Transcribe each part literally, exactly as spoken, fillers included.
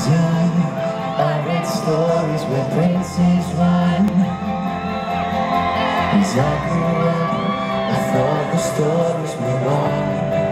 young, I read stories where princes run. As I grew up, I thought the stories were wrong.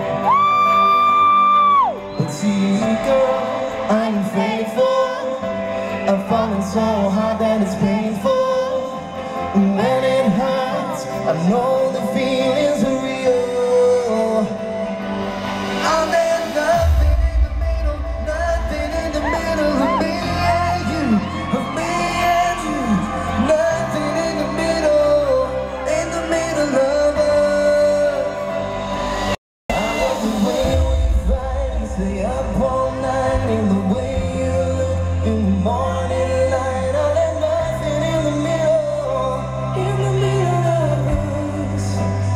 But see, girl, I'm faithful. I've fallen so hard that it's painful. And when it hurts, I know the feelings are real. Oh, there's nothing in the middle, nothing in the middle of me and you, of me and you. Nothing in the middle, in the middle of us. I love the way we fight and stay up all night, in the way you look in the morning light. I love nothing in the middle, in the middle of us.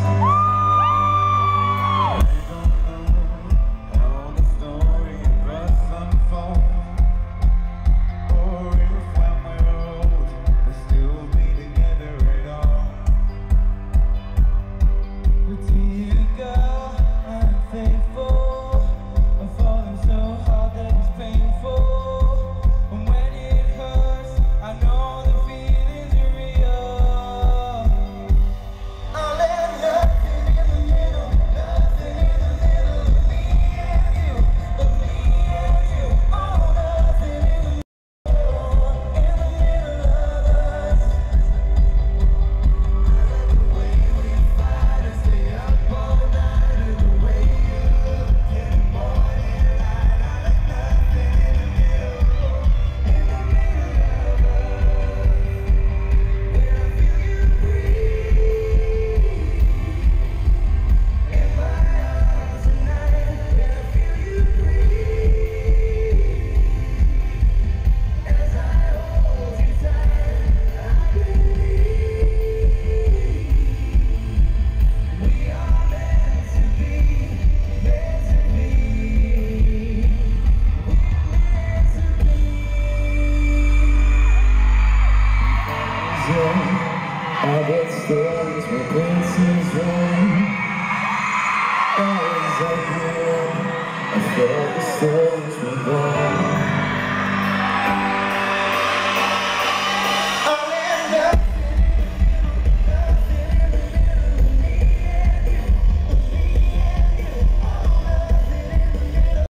I get stories where princes run. As I grew up, I felt the stories were gone.